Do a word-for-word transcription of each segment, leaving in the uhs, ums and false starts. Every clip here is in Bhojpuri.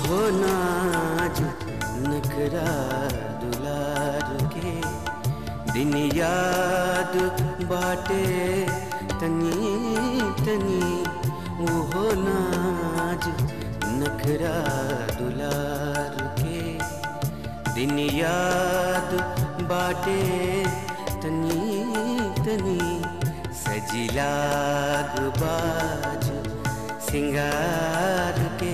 हो नाज नखरा दुलार के दिन याद बाटे तनी तनी हो नाज नखरा दुलार के दिन याद बाटे तनी तनी सजिलाग बाज सिंगार के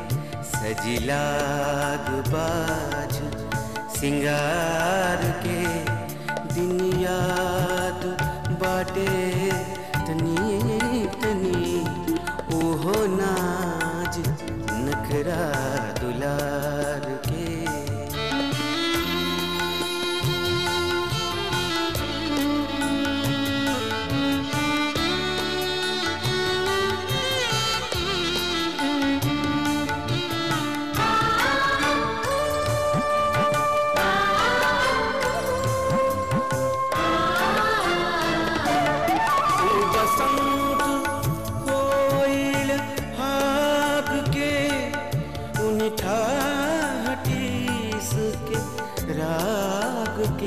सजिलाग बाज सिंगार के दिन याद बाटे तनी तनी ओहो नाज नखरा दुलार के राग के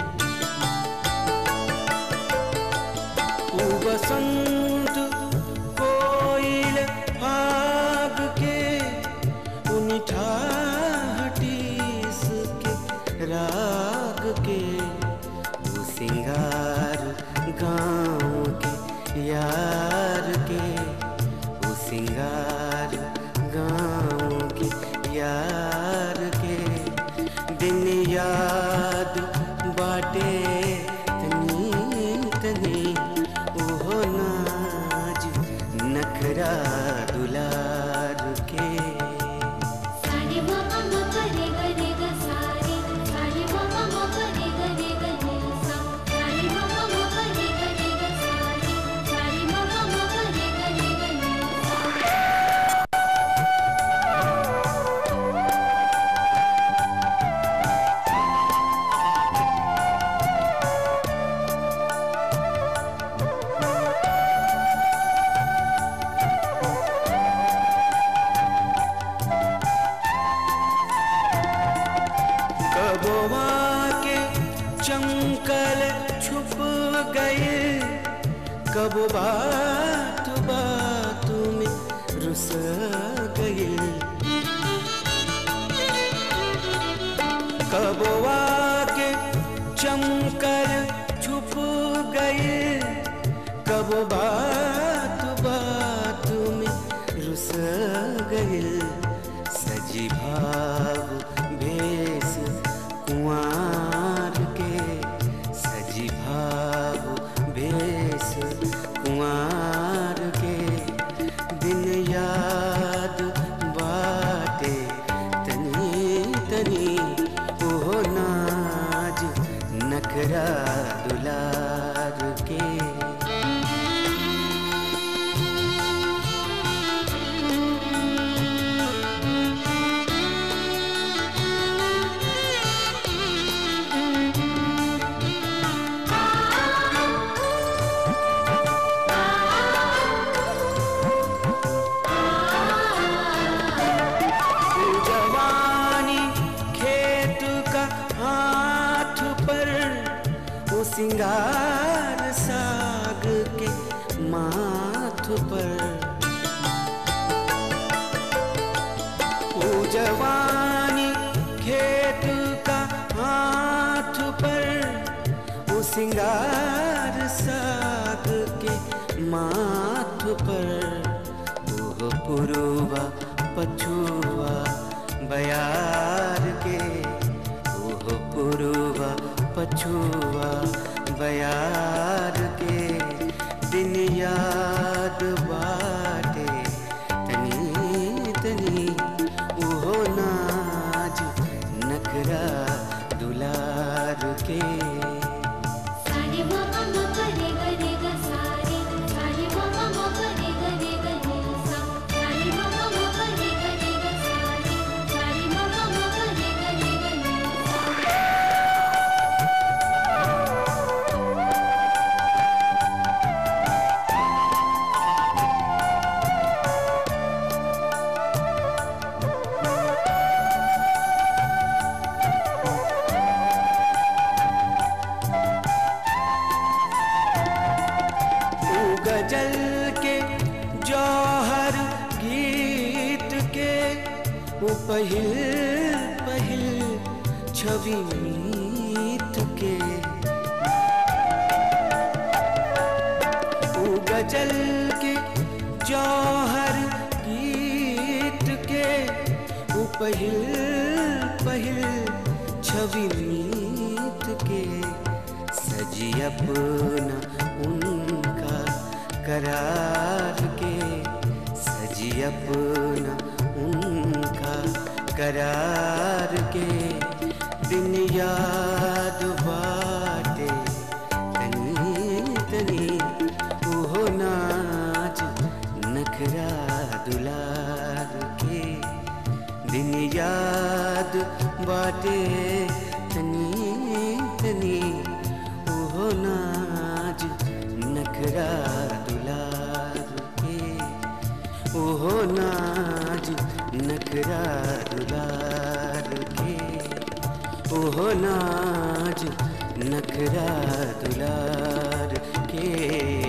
ओ बसंत कोयल भाग के उनिठा हटीस के राग के वो सिंगार गाँव के यार के वो सिंगार गाँव के यार के दिन याद बाटे तनी तनी ओहो नाज नखरा दुलार के सारे मामा मपरे गरे ग सारे सारे मामा मपरे गरे ग सा सारे मामा मपरे गरे ग सारे सारे मामा मपरे गरे ग कबोवा के चमकल छुप गए कब बात बात में रुस गए कबोवा के चमकल छुप गए कब बात बात में रुस गए सजी भाव भेस कुंवार के सजी भाव भेस कुंवार के दिन याद बाटे तनी तनी ओहो नाज नखरा दुलार के सिंगार साग के माथ पर ओ जवानी खेत का हाथ पर ओ सिंगार साग के माथ पर ओह पुरुवा पछुआ बयार के ओह पुरुवा पछुआ बयार के दिन याद बाटे तनी तनी ओहो नाज नखरा दुलार के सारे मामा मपरे गरे ग सारे सारे मामा मपरे गरे ग सा सारे मामा मपरे गरे ग सारे सारे मामा मपरे गरे ग सा वो पहिल पहिल छवि मीत के, वो गजल के जौहर गीत के, वो पहिल पहिल छवि मीत के, सजी अपना उनका करार के, सजी अपना उनका करार के, दिन याद बाटे तनी तनी, ओहो नाच नखरा दुलार के, दिन याद बाटे तनी तनी, ओहो नाच नखरा दुलार के, ओहो नाच नखरा दुलार के, ओहो नाच नखरा दुलार के।